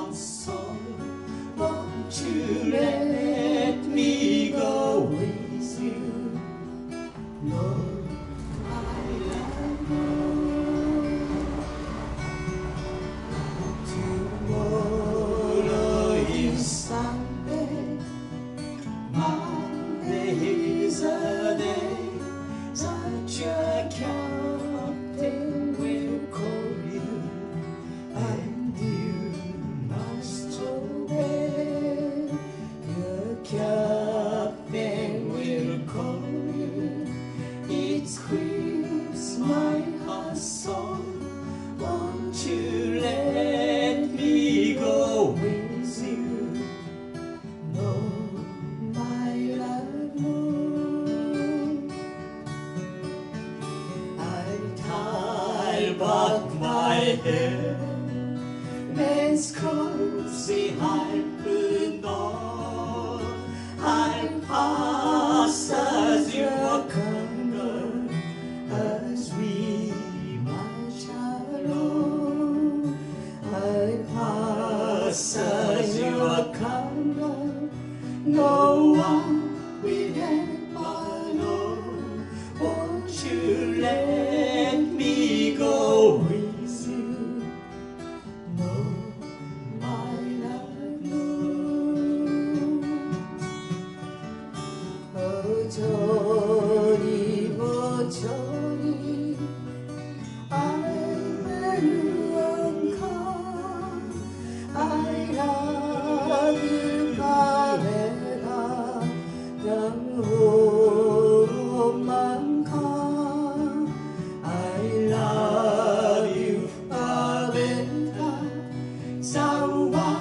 heart soul. Won't you let me go with you? Lord, I love you. Tomorrow is Sunday, Monday is a day that your captain will call you, and you must obey. Your captain will call you. It grieves my heart so. Won't you let me go with you? No, my love, no. I tie back my hair, men's clothes I put on. I pass as your conga as we march along. I pass as your conga, no one will ever know. Won't you let me go with you? No, my love, no. Oh, Johnny, oh, Johnny, I'm a come. I love you, Pavetta, the woman come. I love you, Pavetta, someone.